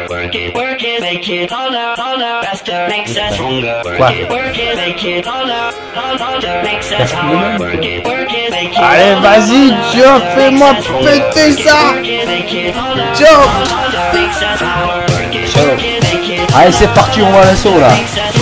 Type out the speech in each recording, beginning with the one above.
work it, make it harder, faster, makes us stronger. Work it, make it harder, makes us harder. Work it, make it. Allez, vas-y, Joe, fais-moi péter ça. Joe. Allez, c'est parti, on va à l'assaut là.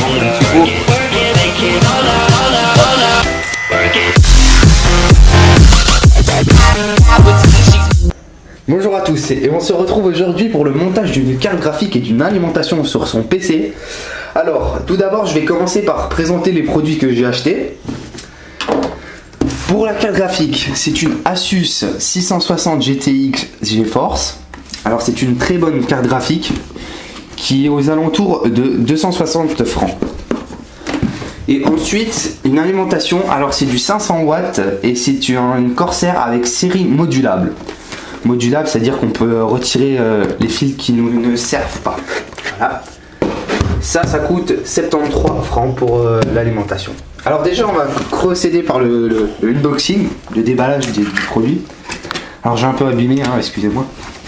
Bonjour à tous et on se retrouve aujourd'hui pour le montage d'une carte graphique et d'une alimentation sur son PC. Alors tout d'abord je vais commencer par présenter les produits que j'ai achetés. Pour la carte graphique, c'est une Asus 660 GTX GeForce. Alors c'est une très bonne carte graphique qui est aux alentours de 260 francs. Et ensuite une alimentation, alors c'est du 500 watts et c'est une Corsair avec série modulable. Modulable, c'est-à-dire qu'on peut retirer les fils qui ne servent pas. Voilà. Ça coûte 73 francs pour l'alimentation. Alors déjà, on va procéder par le unboxing, le déballage du produit. Alors j'ai un peu abîmé, hein, excusez-moi.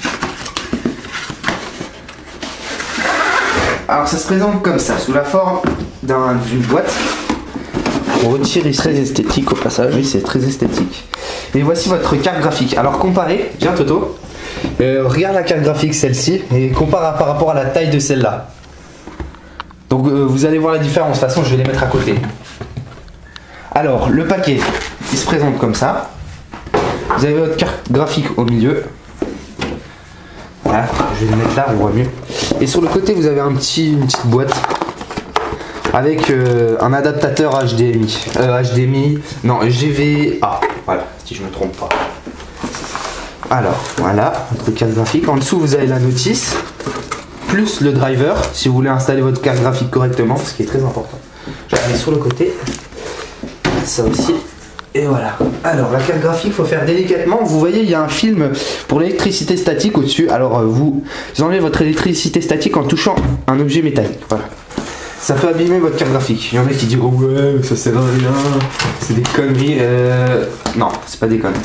Alors ça se présente comme ça, sous la forme d'une boîte. On retire ici. Très esthétique au passage. Oui, c'est très esthétique. Et voici votre carte graphique. Alors comparez, viens Toto, regarde la carte graphique celle-ci et compare par rapport à la taille de celle-là. Donc vous allez voir la différence, de toute façon je vais les mettre à côté. Alors le paquet, il se présente comme ça. Vous avez votre carte graphique au milieu. Voilà, je vais les mettre là, on voit mieux. Et sur le côté vous avez une petite boîte avec un adaptateur HDMI, non GVA, voilà, si je me trompe pas. Alors, voilà, votre carte graphique. En dessous, vous avez la notice, plus le driver, si vous voulez installer votre carte graphique correctement, ce qui est très important. Je vais aller sur le côté, ça aussi, et voilà. Alors, la carte graphique, il faut faire délicatement. Vous voyez, il y a un film pour l'électricité statique au-dessus. Alors, vous enlevez votre électricité statique en touchant un objet métallique, voilà. Ça peut abîmer votre carte graphique. Il y en a qui diront ouais, ça sert à rien, c'est des conneries. Non, c'est pas des conneries.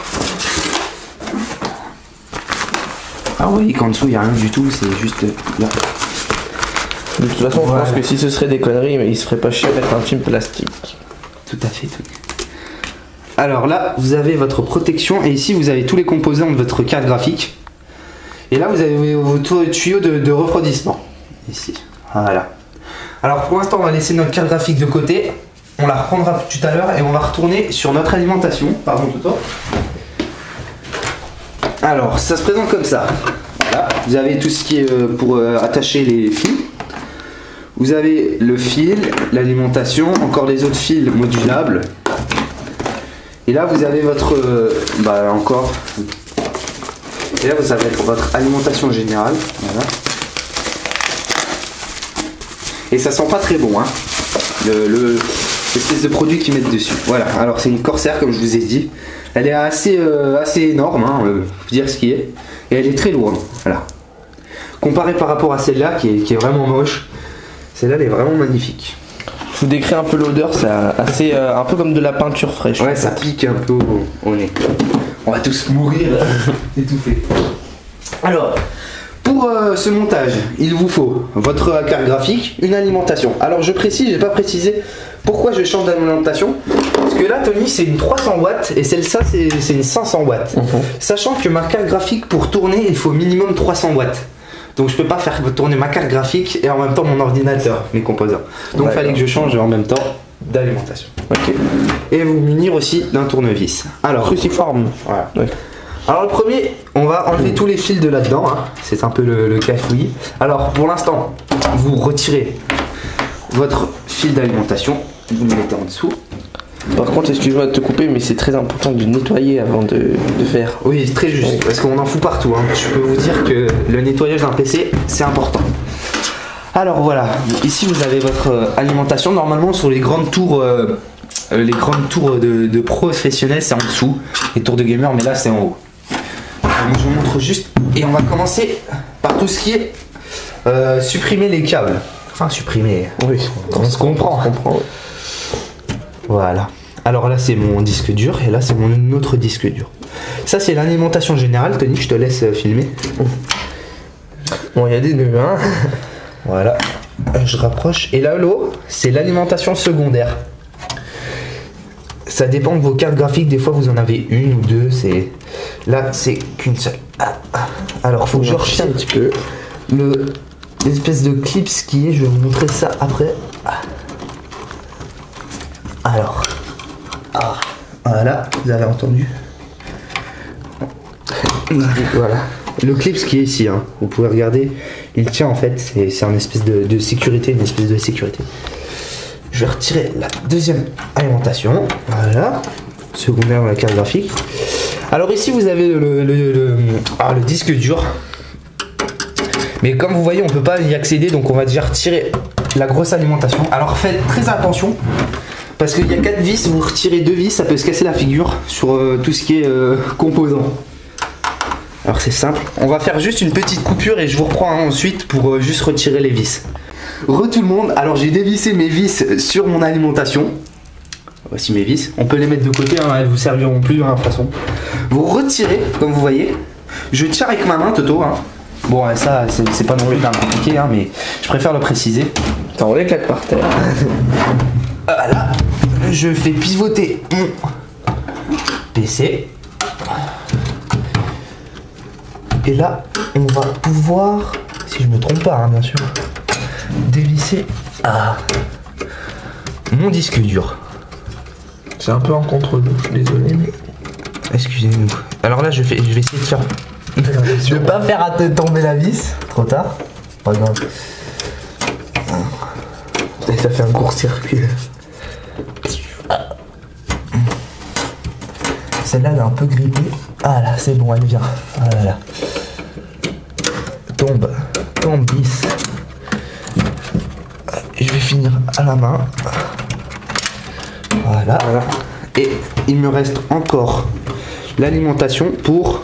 Ah oui, qu'en dessous il n'y a rien du tout, c'est juste là. De toute façon, voilà. Je pense que si ce serait des conneries, mais il se ferait pas chier à mettre un film plastique. Tout à fait. Alors là, vous avez votre protection et ici vous avez tous les composants de votre carte graphique. Et là, vous avez vos tuyaux de refroidissement. Ici, voilà. Alors pour l'instant on va laisser notre carte graphique de côté, on la reprendra tout à l'heure et on va retourner sur notre alimentation. Pardon Toto. Alors ça se présente comme ça. Voilà, vous avez tout ce qui est pour attacher les fils. Vous avez le fil, l'alimentation, encore les autres fils modulables. Et là vous avez votre encore. Et là vous avez votre alimentation générale. Voilà. Et ça sent pas très bon, hein, l'espèce de produit qu'ils mettent dessus. Voilà, alors c'est une Corsair comme je vous ai dit. Elle est assez énorme, hein, faut dire ce qui est. Et elle est très lourde, voilà. Comparée par rapport à celle-là qui est vraiment moche, celle-là elle est vraiment magnifique. Je vous décris un peu l'odeur, c'est assez un peu comme de la peinture fraîche. Ouais, ça pique un peu au nez. On va tous mourir étouffés. Alors... Pour ce montage, il vous faut votre carte graphique, une alimentation. Alors je précise, j'ai pas précisé pourquoi je change d'alimentation. Parce que là, Tony, c'est une 300 watts et celle-là, c'est une 500 watts. Sachant que ma carte graphique, pour tourner, il faut minimum 300 watts. Donc je peux pas faire tourner ma carte graphique et en même temps mon ordinateur, mes composants. Donc il fallait que je change en même temps d'alimentation. Ok. Et vous munir aussi d'un tournevis. Alors, cruciforme. Voilà. Ouais. Alors le premier, on va enlever tous les fils de là-dedans, hein. C'est un peu le cafouillis. Alors pour l'instant, vous retirez votre fil d'alimentation, vous le mettez en dessous. Par contre, excuse-moi de te couper, mais c'est très important de nettoyer avant de faire. Oui, très juste, oui. Parce qu'on en fout partout, hein. Je peux vous dire que le nettoyage d'un PC, c'est important. Alors voilà, ici vous avez votre alimentation. Normalement sur les grandes tours... de professionnels, c'est en dessous. Les tours de gamer, mais là c'est en haut. Donc je vous montre juste. Et on va commencer par tout ce qui est supprimer les câbles. Enfin supprimer. Oui, on se comprend. Oui. Voilà. Alors là c'est mon disque dur et là c'est mon autre disque dur. Ça c'est l'alimentation générale. Tony, je te laisse filmer. Bon, il y a des nœuds, hein. Voilà, je rapproche. Et là, l'eau, c'est l'alimentation secondaire. Ça dépend de vos cartes graphiques. Des fois, vous en avez une ou deux. Là, c'est qu'une seule. Alors, faut que je retire un petit peu l'espèce de clips qui est. Je vais vous montrer ça après. Alors, voilà, vous avez entendu. Voilà. Le clip qui est ici, hein, vous pouvez regarder, il tient en fait, c'est un espèce de sécurité, une espèce de sécurité. Je vais retirer la deuxième alimentation, voilà, secondaire dans la carte graphique. Alors ici vous avez le disque dur, mais comme vous voyez on peut pas y accéder, donc on va déjà retirer la grosse alimentation. Alors faites très attention, parce qu'il y a 4 vis, vous retirez 2 vis, ça peut se casser la figure sur tout ce qui est composant. Alors c'est simple, on va faire juste une petite coupure et je vous reprends ensuite pour juste retirer les vis. Tout le monde, alors j'ai dévissé mes vis sur mon alimentation. Voici mes vis, on peut les mettre de côté, hein, elles vous serviront plus de toute façon. Vous retirez, comme vous voyez, je tire avec ma main Toto. Hein. Bon ça c'est pas non plus compliqué, hein, mais je préfère le préciser. Attends, on l'éclate par terre. Voilà, je fais pivoter mon PC. Et là, on va pouvoir, si je me trompe pas, hein, bien sûr, dévisser mon disque dur. C'est un peu en contre-nous, je suis désolé, mais... Excusez-nous. Alors là, je vais essayer de faire... Je vais pas faire tomber la vis, trop tard. Pas grave. Et ça fait un court-circuit. Celle-là, elle est un peu grippée. Ah là, c'est bon, elle vient. Ah là là. Tombe, vis. Je vais finir à la main. Voilà. Et il me reste encore l'alimentation pour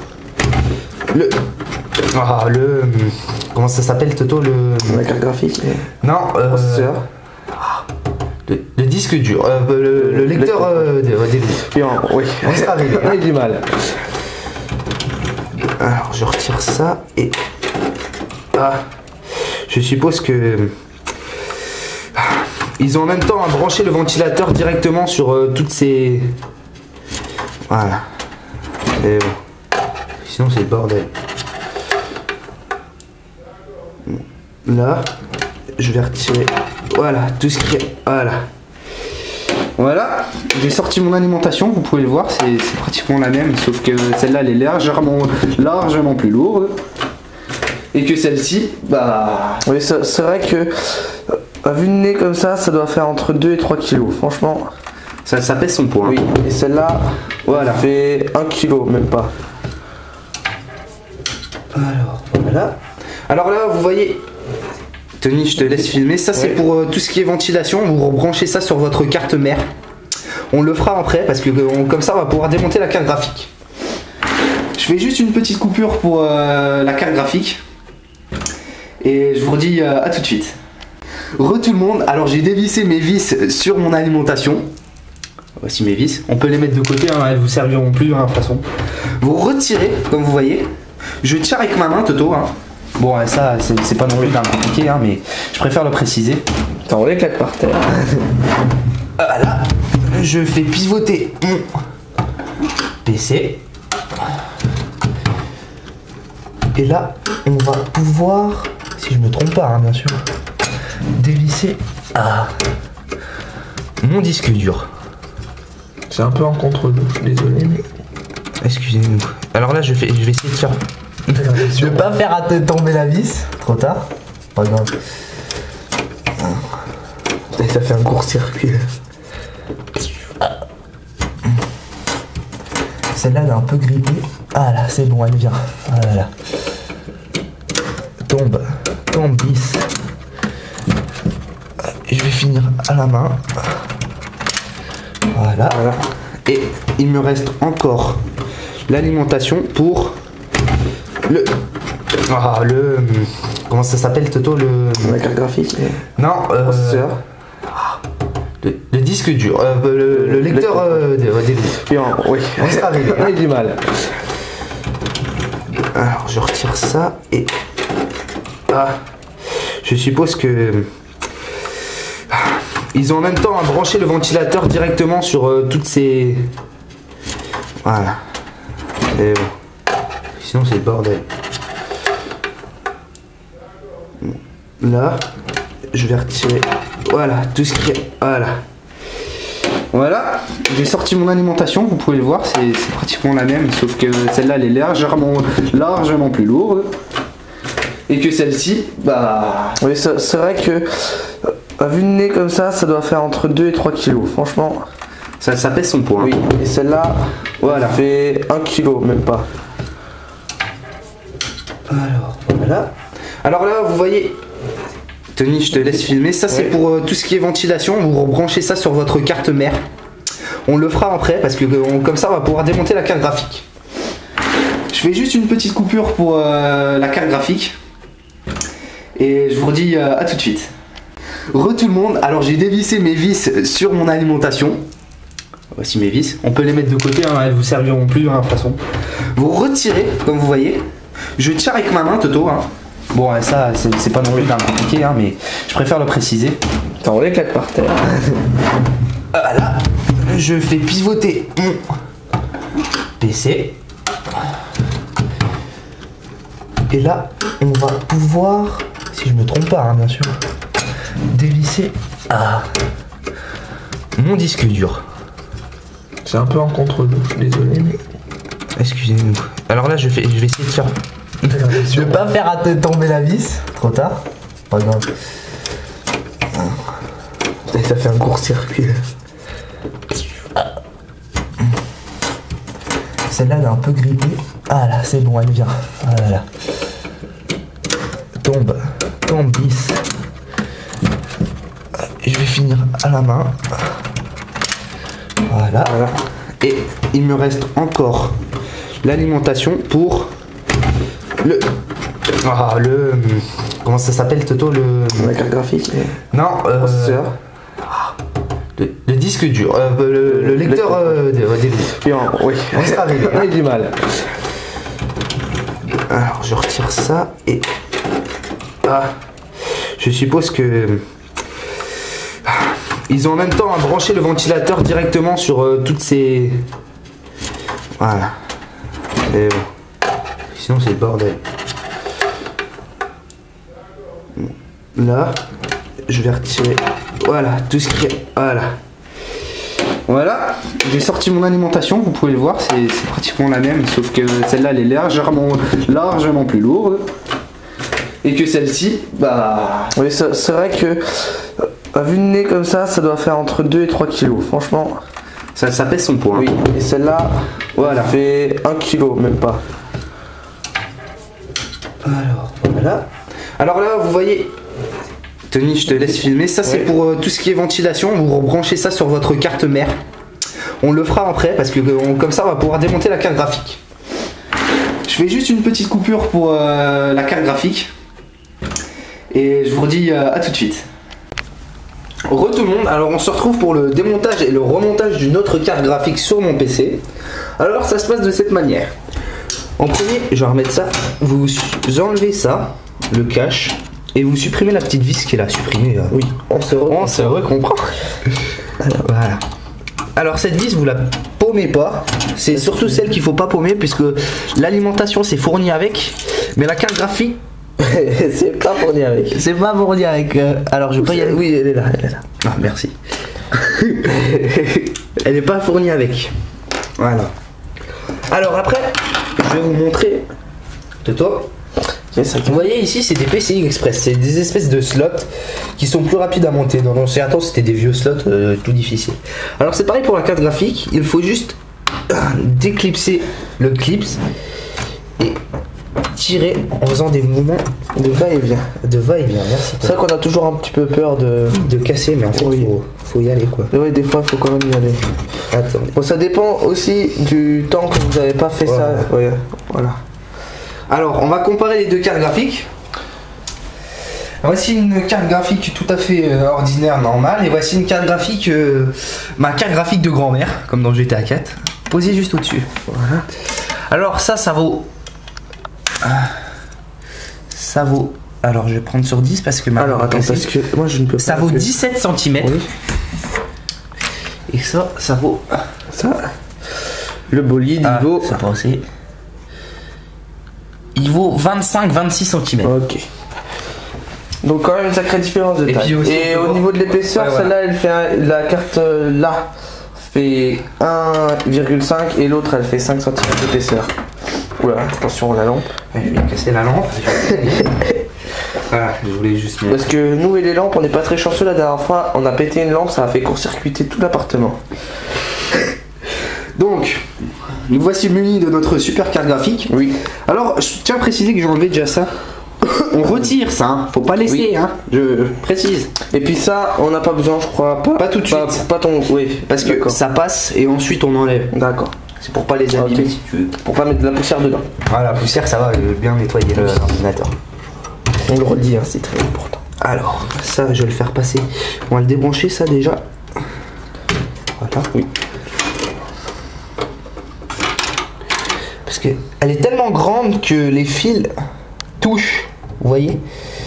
comment ça s'appelle Toto, la carte graphique. Non, le disque dur, le lecteur des livres. Oui, on s'est arrivé. On a du mal. Alors je retire ça et je suppose que ils ont en même temps à brancher le ventilateur directement sur toutes ces... Voilà. Et bon. Sinon c'est le bordel. Là, je vais retirer, voilà, tout ce qui est... Voilà, j'ai sorti mon alimentation, vous pouvez le voir, c'est pratiquement la même, sauf que celle-là elle est largement plus lourde. Et que celle-ci, bah... Oui, c'est vrai que, à vue de nez comme ça doit faire entre 2 et 3 kilos, franchement. Ça pèse son poids. Oui, et celle-là, voilà, fait 1 kilo, même pas. Alors, voilà. Alors là, vous voyez... Tony, je te laisse filmer. Ça, c'est pour tout ce qui est ventilation. Vous rebranchez ça sur votre carte mère. On le fera après parce que comme ça, on va pouvoir démonter la carte graphique. Je fais juste une petite coupure pour la carte graphique. Et je vous redis à tout de suite. Tout le monde. Alors, j'ai dévissé mes vis sur mon alimentation. Voici mes vis. On peut les mettre de côté, hein, elles vous serviront plus de toute façon. Vous retirez, comme vous voyez. Je tire avec ma main, Toto. Hein. Bon, ça, c'est pas non plus compliqué, hein, mais je préfère le préciser. Attends, on l'éclate par terre. Voilà, je fais pivoter mon PC. Et là, on va pouvoir, si je me trompe pas, hein, bien sûr, dévisser mon disque dur. C'est un peu en contre-nous, je suis désolé, mais... Excusez-nous. Alors là, je vais essayer de faire... Je vais pas faire tomber la vis, trop tard. Pas grave. Et ça fait un court-circuit. Celle-là, elle est un peu grippée. Ah là, c'est bon, elle vient. Ah là là. Tombe, vis. Je vais finir à la main. Voilà. Et il me reste encore l'alimentation pour comment ça s'appelle Toto, la carte graphique. Non, le disque dur, le lecteur des livres. Oui, on s'est arrivé. On a du mal. Alors je retire ça et je suppose que ils ont en même temps à brancher le ventilateur directement sur toutes ces... Voilà. Et bon. Sinon c'est le bordel. Là, je vais retirer... Voilà, tout ce qui est... Voilà, j'ai sorti mon alimentation, vous pouvez le voir, c'est pratiquement la même, sauf que celle-là elle est largement plus lourde. Et que celle-ci, bah... Oui, c'est vrai que, à vue de nez comme ça doit faire entre 2 et 3 kilos, franchement. Ça pèse son poids. Oui, et celle-là, voilà, fait 1 kilo, même pas. Alors, voilà. Alors là, vous voyez... Tony, je te laisse filmer. Ça, c'est pour tout ce qui est ventilation. Vous rebranchez ça sur votre carte mère. On le fera après parce que comme ça, on va pouvoir démonter la carte graphique. Je fais juste une petite coupure pour la carte graphique. Et je vous redis à tout de suite. Re tout le monde. Alors, j'ai dévissé mes vis sur mon alimentation. Voici mes vis. On peut les mettre de côté. Hein, elles vous serviront plus de toute façon. Vous retirez, comme vous voyez. Je tire avec ma main, Toto. Hein. Bon, ça, c'est pas non plus compliqué, hein, mais je préfère le préciser. Attends, on l'éclate par terre. Voilà, je fais pivoter mon PC. Et là, on va pouvoir, si je me trompe pas, hein, bien sûr, dévisser mon disque dur. C'est un peu en contre-nous, je suis désolé, mais... Excusez-nous. Alors là, je vais essayer de faire... Je vais pas faire tomber la vis, trop tard. Pas grave. Et ça fait un court-circuit. Celle-là, elle est un peu grippée. Ah là, c'est bon, elle vient. Ah là là. Tombe vis. Je vais finir à la main. Voilà. Et il me reste encore l'alimentation pour comment ça s'appelle, Toto, la carte graphique. Non, le disque dur, le lecteur des Oui, on sera arrivé. On a du mal. Alors je retire ça et je suppose que ils ont en même temps à brancher le ventilateur directement sur toutes ces... Voilà. Et bon. Sinon c'est le bordel. Là, je vais retirer... Voilà, tout ce qui est... Voilà, j'ai sorti mon alimentation, vous pouvez le voir, c'est pratiquement la même, sauf que celle-là elle est largement plus lourde. Et que celle-ci, bah... Oui, c'est vrai que, à vue de nez comme ça doit faire entre 2 et 3 kilos, franchement. Ça pèse son poids. Oui, et celle-là, voilà, fait 1 kilo, même pas. Alors, voilà. Alors là, vous voyez... Tony, je te laisse filmer. Ça, c'est pour tout ce qui est ventilation. Vous rebranchez ça sur votre carte mère. On le fera après parce que comme ça, on va pouvoir démonter la carte graphique. Je fais juste une petite coupure pour la carte graphique. Et je vous redis à tout de suite. Re tout le monde. Alors, on se retrouve pour le démontage et le remontage d'une autre carte graphique sur mon PC. Alors, ça se passe de cette manière. En premier, je vais remettre ça. Vous enlevez ça, le cache. Et vous supprimez la petite vis qui est là, supprimée. Oui, on se recomprend. Voilà. Alors cette vis, vous la paumez pas. C'est surtout celle qu'il faut pas paumer puisque l'alimentation c'est fourni avec, mais la carte graphique c'est pas fourni avec. C'est pas fourni avec. Alors je peux y aller. Oui, elle est là. Ah merci. Elle n'est pas fournie avec. Voilà. Alors après, je vais vous montrer. Toto. Vous voyez ici, c'est des PCI Express, c'est des espèces de slots qui sont plus rapides à monter. Dans l'ancien temps, c'était des vieux slots tout difficiles. Alors c'est pareil pour la carte graphique, il faut juste déclipser le clips et tirer en faisant des mouvements de va-et-vient. Merci. C'est vrai qu'on a toujours un petit peu peur de casser, mais en fait, faut y aller quoi. Oui, des fois, il faut quand même y aller. Attendez. Bon, ça dépend aussi du temps que vous n'avez pas fait ça. Ouais. Voilà. Alors, on va comparer les deux cartes graphiques. Voici une carte graphique tout à fait ordinaire, normale. Et voici une carte graphique, ma carte graphique de grand-mère, comme dans GTA 4. Posée juste au-dessus. Voilà. Alors ça vaut... Alors je vais prendre sur 10 parce que ma Alors attends, parce que moi je ne peux pas. ça vaut 17 cm. Oui. Et ça vaut. Ça. Le bolide, il vaut. C'est pas assez. Il vaut 25-26 cm. Ok. Donc quand même une sacrée différence de Et taille. puis aussi, Et on peut au voir. niveau de l'épaisseur, Ouais, celle-là, elle fait la carte là fait 1,5 et l'autre elle fait 5 cm d'épaisseur. Oula, attention la lampe. Ouais, je vais casser la lampe. Voilà, je voulais juste mettre. Parce que nous et les lampes, on n'est pas très chanceux. La dernière fois, on a pété une lampe, ça a fait court-circuiter tout l'appartement. Donc, nous voici munis de notre super carte graphique. Oui. Alors, je tiens à préciser que j'ai enlevé déjà ça. On retire ça, hein. Faut pas laisser, Oui. hein. Je précise. Et puis ça, on n'a pas besoin, je crois. Pas tout de suite. Pas ton. Oui, Parce que d'accord. ça passe et ensuite on enlève. D'accord. C'est pour pas les abîmer Ok. si tu veux. Pour pas mettre de la poussière dedans. Voilà, la poussière ça va bien nettoyer l'ordinateur. On le redit, hein, c'est très important. Alors, ça je vais le faire passer. On va le débrancher ça déjà. Voilà. Oui. Parce que elle est tellement grande que les fils touchent. Vous voyez.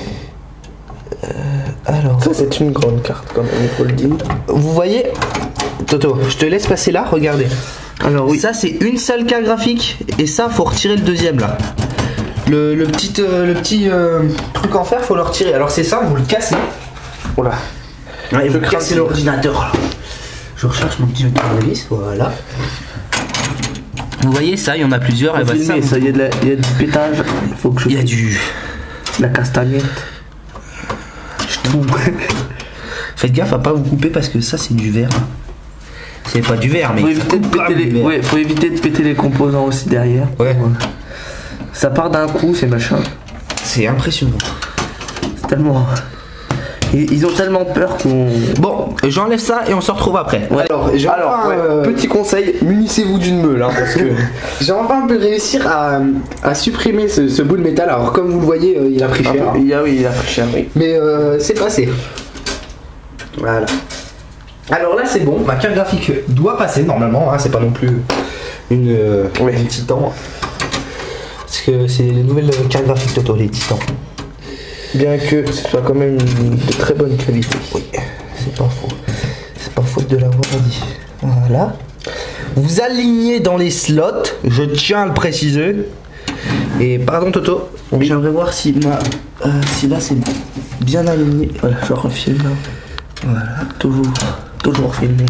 Alors. Ça, c'est une grande carte, quand même, il faut le dire. Vous voyez, Toto, je te laisse passer là, regardez. Alors oui. Ça c'est une seule carte graphique et ça faut retirer le deuxième là. Le petit truc en fer faut le retirer. Alors c'est ça, vous le cassez. Oula. Ouais, Je vous crains cassez que- l'ordinateur. Je recherche mon petit tournevis, voilà. Vous voyez ça, il y en a plusieurs. Et bah, Filmer, ça, il y a du pétage. Il faut que je. il y a du. La castagnette. Je trouve. Faites gaffe à pas vous couper parce que ça c'est du verre. C'est pas du verre mais. Faut éviter de péter les. Ouais, faut éviter de péter les composants aussi derrière. Ouais. Ça part d'un coup, ces machins. C'est impressionnant. C'est tellement. Ils ont tellement peur qu'on. Bon, j'enlève ça et on se retrouve après. Ouais. Alors, j'ai enfin, petit conseil, munissez-vous d'une meule, hein, parce que. j'ai enfin pu réussir à supprimer ce bout de métal. Alors, comme vous le voyez, il a pris cher. Ah, oui, il a pris cher, oui. Mais c'est passé. Voilà. Alors là, c'est bon. Ma carte graphique doit passer normalement. Hein, c'est pas non plus une titan. Parce que c'est les nouvelles cartes graphiques Toto, les titans. Bien que ce soit quand même de très bonne qualité. Oui, c'est pas faux. C'est pas faute de l'avoir dit. Voilà. Vous alignez dans les slots, je tiens à le préciser. Et pardon Toto, j'aimerais voir si là c'est bien aligné. Voilà, je refilme là. Voilà. Toujours filmer.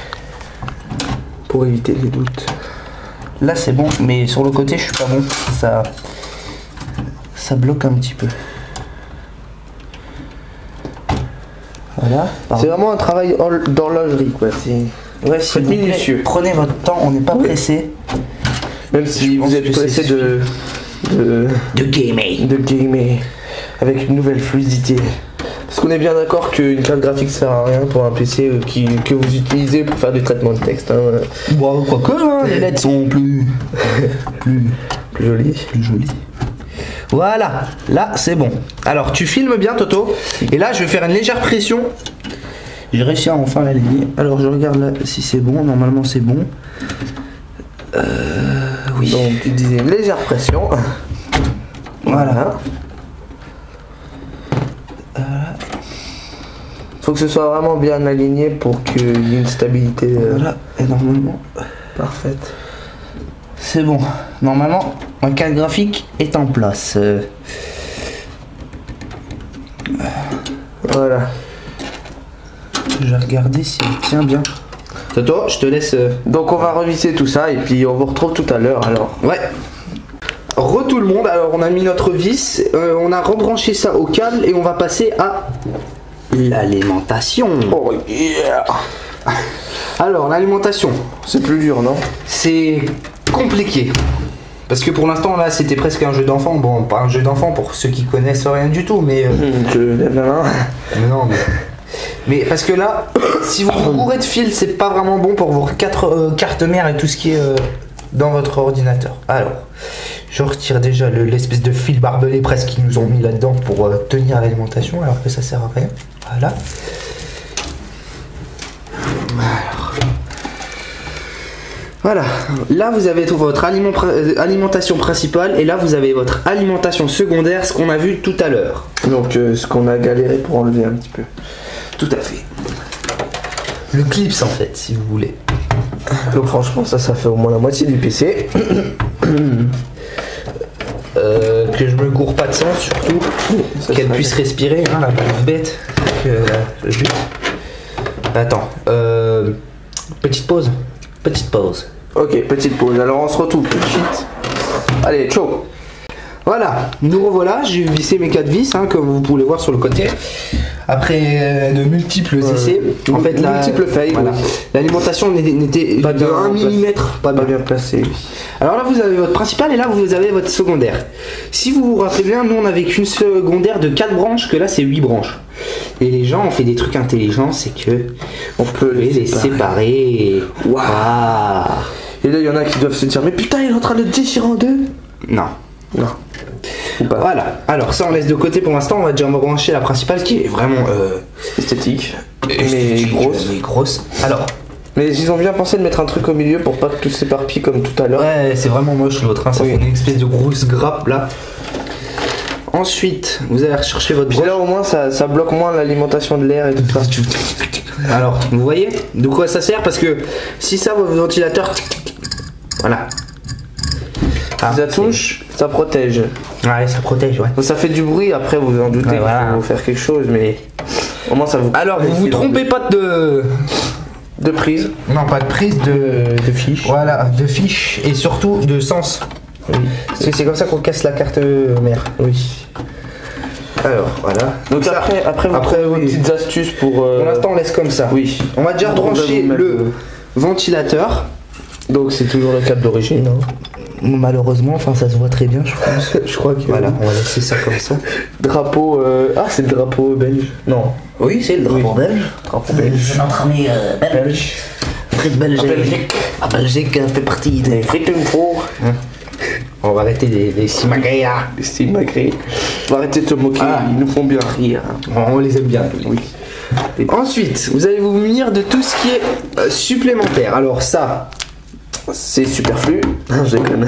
Pour éviter les doutes. Là c'est bon, mais sur le côté je suis pas bon. Ça bloque un petit peu. Voilà. C'est vraiment un travail d'horlogerie, quoi. C'est. Ouais, c'est minutieux. Prenez votre temps, on n'est pas pressé. Même si Je pense vous êtes que pressé c'est de gamer avec une nouvelle fluidité. Parce qu'on est bien d'accord qu'une carte graphique sert à rien pour un PC que vous utilisez pour faire du traitement de texte. Hein. Bon, quoique, hein, les lettres sont plus jolies. Voilà, là c'est bon. Alors tu filmes bien Toto. Et là je vais faire une légère pression. J'ai réussi à enfin l'aligner. Alors je regarde là si c'est bon. Normalement c'est bon. Oui. Donc tu disais une légère pression. Voilà. Faut que ce soit vraiment bien aligné pour qu'il y ait une stabilité Voilà. Et normalement parfaite. c'est bon. Normalement ma carte graphique est en place. Voilà. Je vais regarder si elle tient bien. Toto, je te laisse. Donc on va revisser tout ça et puis on vous retrouve tout à l'heure alors. Ouais. Tout le monde, alors on a mis notre vis, on a rebranché ça au câble et on va passer à l'alimentation. Oh yeah. Alors l'alimentation, C'est plus dur, non? c'est compliqué. Parce que pour l'instant là c'était presque un jeu d'enfant. Bon, pas un jeu d'enfant pour ceux qui connaissent rien du tout, mais... Je lève la main. mais non, mais parce que là, si vous bourrez de fils, c'est pas vraiment bon pour vos cartes mères et tout ce qui est dans votre ordinateur. Alors, je retire déjà l'espèce de fil barbelé presque qu'ils nous ont mis là-dedans pour tenir l'alimentation, alors que ça sert à rien. Voilà. Voilà, là vous avez tout votre alimentation principale et là vous avez votre alimentation secondaire, ce qu'on a vu tout à l'heure. Donc ce qu'on a galéré pour enlever un petit peu. Tout à fait. Le clips en fait, si vous voulez. Donc franchement ça fait au moins la moitié du PC. Que je me gourre pas de sang surtout, qu'elle puisse respirer, hein, la pauvre bête. Juste. Attends, petite pause. Petite pause. Ok, petite pause. Alors on se retrouve tout de suite. Allez, ciao. Voilà, nous revoilà. J'ai vissé mes 4 vis, hein, comme vous pouvez le voir sur le côté. Après de multiples essais, en fait, multiples failles. Voilà. Oui. L'alimentation n'était Pas de 1 mm, pas bien placé. Alors là, vous avez votre principal et là, vous avez votre secondaire. Si vous vous rappelez bien, nous on avait qu'une secondaire de 4 branches, que là c'est 8 branches. Et les gens ont fait des trucs intelligents, c'est que on peut les séparer. Waouh. Wow. Et là, il y en a qui doivent se dire, mais putain, il est en train de déchirer en deux. Non. Non. Ou pas. Voilà. Alors ça, on laisse de côté pour l'instant. On va déjà brancher la principale qui est vraiment esthétique. Mais grosse. Alors. Mais ils ont bien pensé de mettre un truc au milieu pour pas que tout s'éparpille comme tout à l'heure. Ouais, c'est vraiment moche l'autre. Hein. Ça fait une espèce de grosse grappe là. Ensuite, vous allez rechercher votre broche. Et là au moins ça bloque moins l'alimentation de l'air et tout ça. Alors, vous voyez de quoi ça sert? Parce que si ça, votre ventilateur, voilà. Si ça touche, ça protège. Ouais, ça protège, ouais. Donc, ça fait du bruit, après vous en doutez, voilà. Il faut faire quelque chose, mais au moins ça vous. Alors, vous vous trompez pas de prise. Non, pas de prise, de fiche. Voilà, de fiche et surtout de sens. Oui. Parce que c'est comme ça qu'on casse la carte mère. Oui. Alors, voilà. Donc ça, après vos petites astuces pour... Pour l'instant, on laisse comme ça. Oui. On va déjà brancher le ventilateur. Donc c'est toujours le câble d'origine. Hein. Malheureusement, enfin ça se voit très bien, je pense. Je crois que... Voilà, on va laisser ça comme ça. Drapeau... Ah, c'est le drapeau belge. Non. Oui, c'est le drapeau belge. Drapeau belge. Notre ami belge. Frites Belgique. La Belgique fait partie des frites une fois. On va arrêter les simagrées. Les simagrées. On va arrêter de se moquer, ils nous font bien rire. On les aime bien. Oui. Ensuite, vous allez vous munir de tout ce qui est supplémentaire. Alors ça, c'est superflu. Je déconne.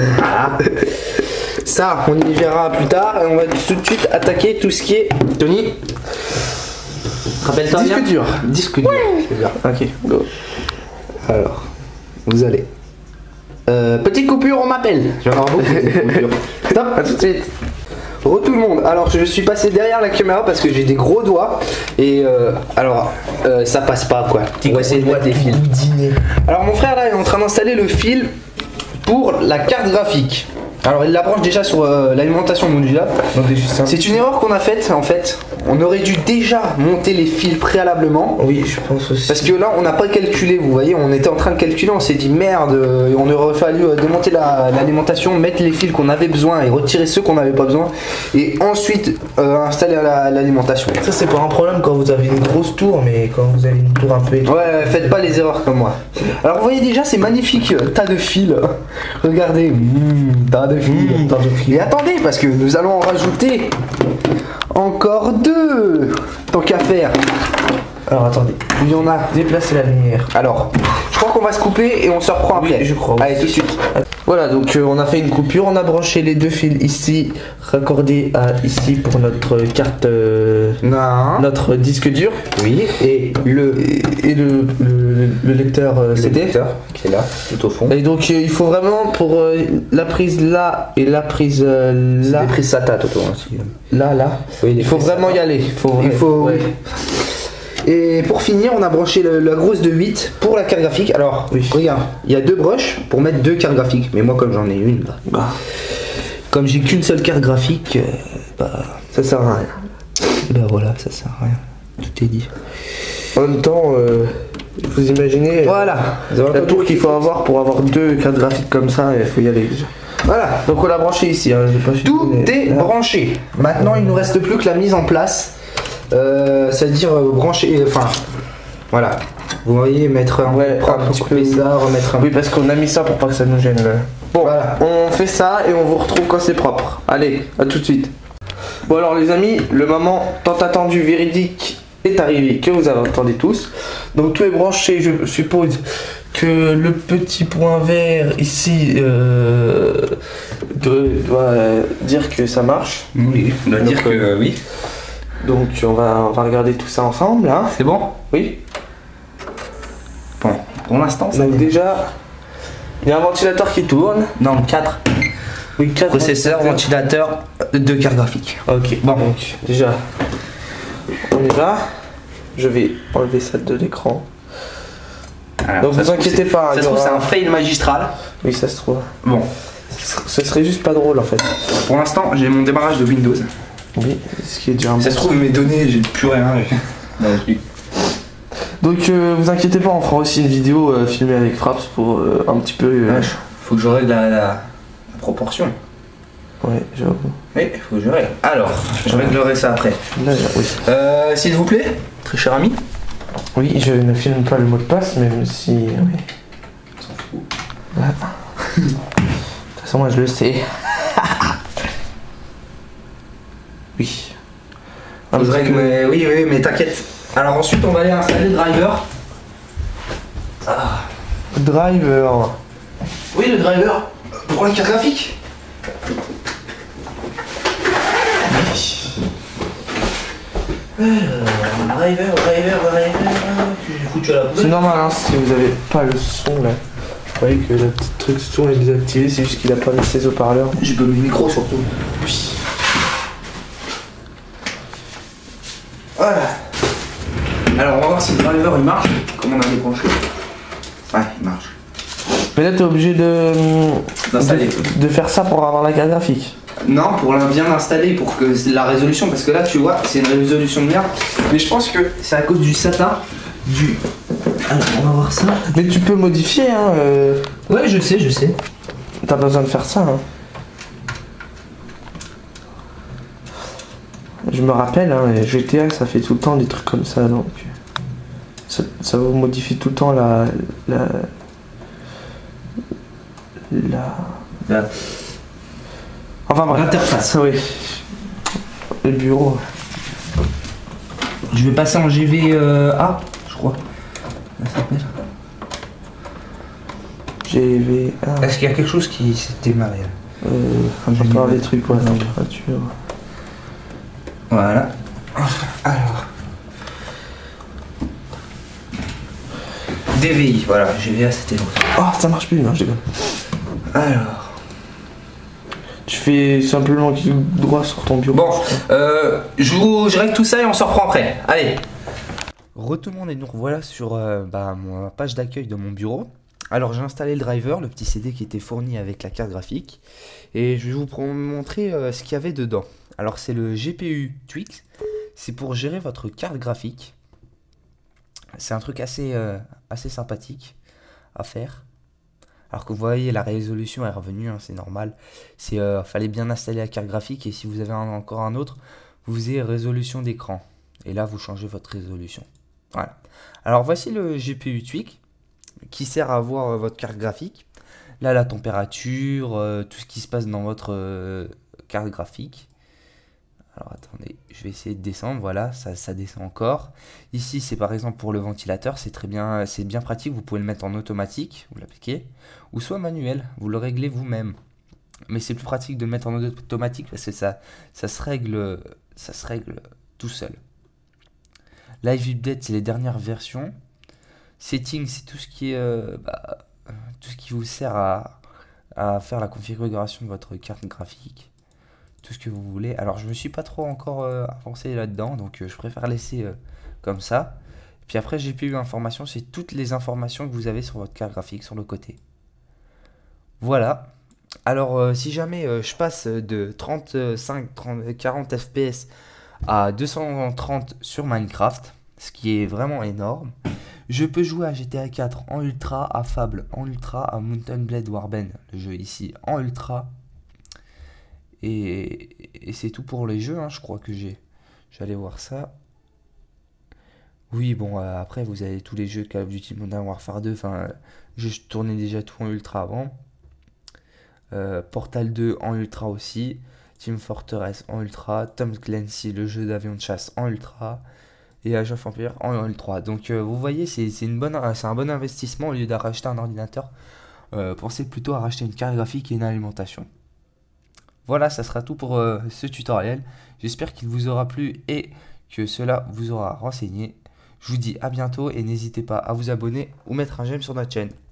Ça, on y verra plus tard. Et on va tout de suite attaquer tout ce qui est... Tony, rappelle-toi bien. Disque dur. Disque dur. Ok, go. Alors, vous allez... petite coupure, on m'appelle. Je vais avoir beaucoup de coupures. Stop, à tout de suite. Re tout le monde. Alors je suis passé derrière la caméra parce que j'ai des gros doigts et ça passe pas quoi. On va essayer de mettre les fils. Alors mon frère là est en train d'installer le fil pour la carte graphique. Alors il la branche déjà sur l'alimentation modulaire. C'est une erreur qu'on a faite en fait. On aurait dû déjà monter les fils préalablement. Oui, je pense aussi. Parce que là on n'a pas calculé, vous voyez, on était en train de calculer, on s'est dit merde, on aurait fallu démonter l'alimentation, mettre les fils qu'on avait besoin et retirer ceux qu'on n'avait pas besoin et ensuite installer l'alimentation. Ça c'est pas un problème quand vous avez une grosse tour, mais quand vous avez une tour un peu... Ouais, faites pas les erreurs comme moi. Alors vous voyez déjà c'est magnifique, tas de fils. Regardez, tas de fils. Et attendez, parce que nous allons en rajouter encore 2. Tant qu'à faire. Alors attendez, il y en a. Déplacez la lumière. Alors, je crois qu'on va se couper et on se reprend après. Oui, je crois. Allez, tout de suite. Voilà, donc on a fait une coupure, on a branché les 2 fils ici, raccordés à ici pour notre carte, notre disque dur. Oui, et le lecteur CD qui est là, tout au fond. Et donc il faut vraiment pour la prise là et la prise là. Des prises SATA, Toto. Hein, là. Oui, il faut vraiment y aller. Il faut. Ouais. Et pour finir, on a branché la grosse de 8 pour la carte graphique. Alors, regarde, il y a 2 broches pour mettre 2 cartes graphiques. Mais moi, comme j'en ai une, comme j'ai qu'une seule carte graphique, ça sert à rien. Voilà, ça sert à rien. Tout est dit. En même temps, vous imaginez voilà. La tour qu'il faut avoir pour avoir 2 cartes graphiques comme ça, il faut y aller déjà. Voilà. Donc on l'a branché ici. Hein, tout est branché. Maintenant, il ne nous reste plus que la mise en place. C'est-à-dire brancher, enfin voilà, vous voyez, mettre un petit peu ça, remettre un... Oui, parce qu'on a mis ça pour pas que ça nous gêne. Bon, voilà. On fait ça et on vous retrouve quand c'est propre. Allez, à tout de suite. Bon alors les amis, le moment tant attendu véridique est arrivé, que vous attendez tous. Donc tout est branché, je suppose, que le petit point vert ici doit dire que ça marche. Oui, on doit dire que oui. Donc on va regarder tout ça ensemble, hein. C'est bon? Oui. Bon, pour l'instant, ça. Donc déjà, il y a un ventilateur qui tourne. Non, 4. Oui, 4 Processeur, ventilateur, 2 cartes graphiques. Ok, Bon. donc déjà, on y va. Je vais enlever ça de l'écran. Alors, Donc vous inquiétez pas. Ça se trouve, c'est un fail magistral. Oui, ça se trouve. Bon, Ce serait juste pas drôle en fait. pour l'instant, j'ai mon démarrage de Windows. Oui, ce qui est déjà un Ça bon. se trouve, mes données, j'ai plus rien. Donc vous inquiétez pas, on fera aussi une vidéo filmée avec Fraps pour un petit peu. Faut que je règle la proportion. Ouais, j'avoue. Oui, faut que je règle. Alors, je réglerai ça après. Là, oui. S'il vous plaît, très cher ami. Oui, je ne filme pas le mot de passe, même si. Oui. On s'en fout. Voilà. De toute façon, moi je le sais. Oui. Faut que je règle, mais oui, mais t'inquiète. Alors ensuite, on va aller installer le driver. Driver. Oui, le driver pour la carte graphique. Driver, j'ai foutu à la C'est poubelle. normal, hein, si vous avez pas le son là. Vous voyez que le petit truc son est désactivé, c'est juste qu'il a pas mis ses haut-parleurs. J'ai pas mis le micro surtout. Oui. Voilà. Alors on va voir si le driver il marche, comme on a débranché. Ouais, il marche. Mais là, t'es obligé D'installer. de faire ça pour avoir la carte graphique. Non, pour bien l'installer, pour que la résolution, parce que là tu vois, c'est une résolution de merde. Mais je pense que c'est à cause du SATA. Alors on va voir ça. Mais tu peux modifier, hein. Ouais, je sais. T'as pas besoin de faire ça, hein. Je me rappelle, hein, GTA, ça fait tout le temps des trucs comme ça, donc ça vous modifie tout le temps la. Enfin bref. L'interface. Oui. Le bureau. Je vais passer en GVA, je crois. Ça s'appelle. GVA. Est-ce qu'il y a quelque chose qui s'est démarré là? On parle des trucs pour la température. Voilà. Alors. DVI, voilà, GVA c'était l'autre. Oh, ça marche plus, non, je déconne. Alors. Tu fais simplement clic droit sur ton bureau. Bon, je règle tout ça et on se reprend après. Allez. Re tout le monde et nous revoilà sur ma page d'accueil de mon bureau. Alors j'ai installé le driver, le petit CD qui était fourni avec la carte graphique. Et je vais vous montrer ce qu'il y avait dedans. Alors c'est le GPU Twix. C'est pour gérer votre carte graphique. C'est un truc assez sympathique à faire. Alors que vous voyez, la résolution est revenue, hein, c'est normal. Fallait bien installer la carte graphique et si vous avez encore un autre, vous avez résolution d'écran. Et là, vous changez votre résolution. Voilà. Alors voici le GPU Tweak qui sert à voir votre carte graphique. Là, la température, tout ce qui se passe dans votre carte graphique. Alors attendez, je vais essayer de descendre, voilà, ça descend encore. Ici, c'est par exemple pour le ventilateur, c'est bien pratique, vous pouvez le mettre en automatique, vous l'appliquez, ou soit manuel, vous le réglez vous-même. Mais c'est plus pratique de le mettre en automatique parce que ça se règle tout seul. Live Update, c'est les dernières versions. Settings, c'est tout ce qui est tout ce qui vous sert à faire la configuration de votre carte graphique. Tout ce que vous voulez. Alors je me suis pas trop encore avancé là-dedans, donc je préfère laisser comme ça. Puis après GPU information, c'est toutes les informations que vous avez sur votre carte graphique sur le côté. Voilà. Alors si jamais je passe de 40 fps à 230 sur Minecraft, ce qui est vraiment énorme, je peux jouer à GTA 4 en ultra, à Fable en ultra, à Mountain Blade Warband, le jeu ici en ultra. Et c'est tout pour les jeux, hein, je crois que j'allais voir ça. Oui, bon, après, vous avez tous les jeux Call of Duty Modern Warfare 2. Enfin, je tournais déjà tout en ultra avant. Portal 2 en ultra aussi. Team Fortress en ultra. Tom Clancy, le jeu d'avion de chasse en ultra. et Age of Empires en L3. Donc vous voyez, c'est un bon investissement au lieu de racheter un ordinateur. Pensez plutôt à racheter une carte graphique et une alimentation. Voilà, ça sera tout pour ce tutoriel. J'espère qu'il vous aura plu et que cela vous aura renseigné. Je vous dis à bientôt et n'hésitez pas à vous abonner ou mettre un j'aime sur notre chaîne.